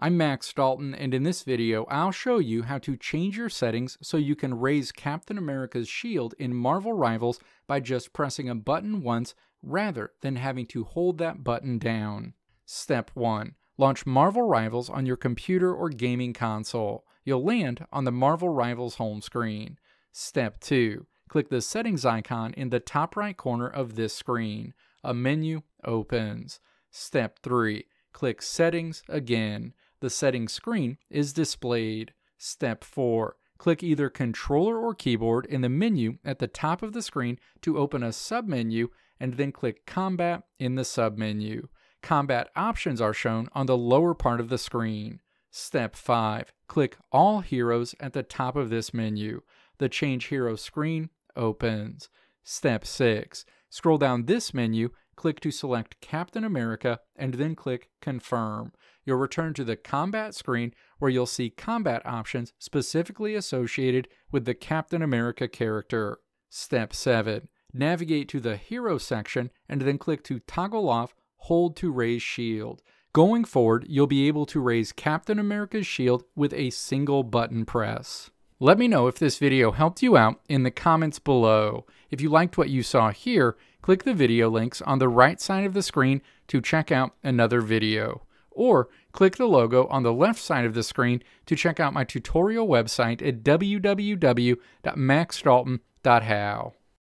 I'm Max Dalton, and in this video, I'll show you how to change your settings so you can raise Captain America's shield in Marvel Rivals by just pressing a button once rather than having to hold that button down. Step 1. Launch Marvel Rivals on your computer or gaming console. You'll land on the Marvel Rivals home screen. Step 2. Click the settings icon in the top right corner of this screen. A menu opens. Step 3. Click Settings again. The settings screen is displayed. Step 4. Click either controller or keyboard in the menu at the top of the screen to open a submenu, and then click Combat in the submenu. Combat options are shown on the lower part of the screen. Step 5. Click All Heroes at the top of this menu. The Change Hero screen opens. Step 6. Scroll down this menu, click to select Captain America, and then click Confirm. You'll return to the Combat screen where you'll see combat options specifically associated with the Captain America character. Step 7. Navigate to the Hero section and then click to toggle off Hold to raise shield. Going forward, you'll be able to raise Captain America's shield with a single button press. Let me know if this video helped you out in the comments below. If you liked what you saw here, click the video links on the right side of the screen to check out another video. Or click the logo on the left side of the screen to check out my tutorial website at www.maxdalton.how.